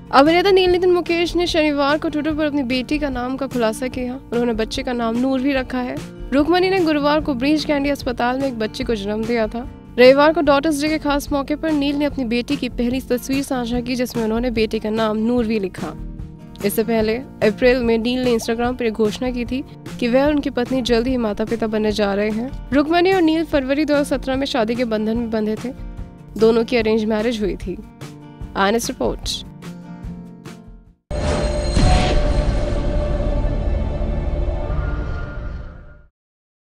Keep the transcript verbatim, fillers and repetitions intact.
अभिनेता नील नितिन मुकेश ने शनिवार को ट्विटर पर अपनी बेटी का नाम का खुलासा किया। उन्होंने बच्चे का नाम नूर भी रखा है। रुक्मणी ने गुरुवार को ब्रीच कैंडी अस्पताल में एक बच्चे को जन्म दिया था। रविवार को डॉटर्स डे के खास मौके पर नील ने अपनी बेटी की पहली तस्वीर साझा की, जिसमें उन्होंने बेटे का नाम नूर भी लिखा। इससे पहले अप्रैल में नील ने इंस्टाग्राम पर घोषणा की थी कि वह और उनकी पत्नी जल्द ही माता पिता बनने जा रहे हैं। रुक्मणी और नील फरवरी दो हजार सत्रह में शादी के बंधन में बंधे थे। दोनों की अरेंज मैरिज हुई थी। I N S report.